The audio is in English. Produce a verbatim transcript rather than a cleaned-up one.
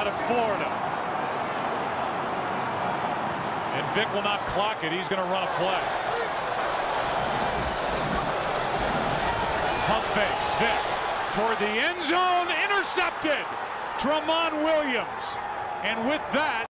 of Florida. And Vic will not clock it. He's going to run a play. Pump fake. Vic toward the end zone. Intercepted. Tramon Williams. And with that,